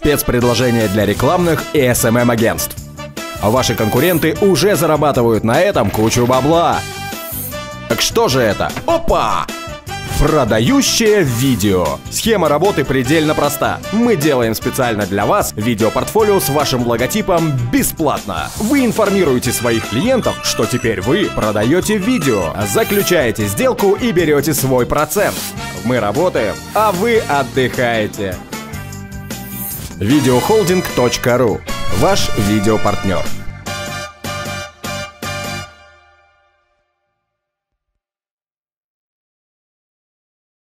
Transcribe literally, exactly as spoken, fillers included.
Спецпредложения для рекламных и эс эм эм-агентств. Ваши конкуренты уже зарабатывают на этом кучу бабла. Так что же это? Опа! Продающее видео. Схема работы предельно проста. Мы делаем специально для вас видеопортфолио с вашим логотипом бесплатно. Вы информируете своих клиентов, что теперь вы продаете видео, заключаете сделку и берете свой процент. Мы работаем, а вы отдыхаете. видеохолдинг точка ру. Ваш видеопартнер.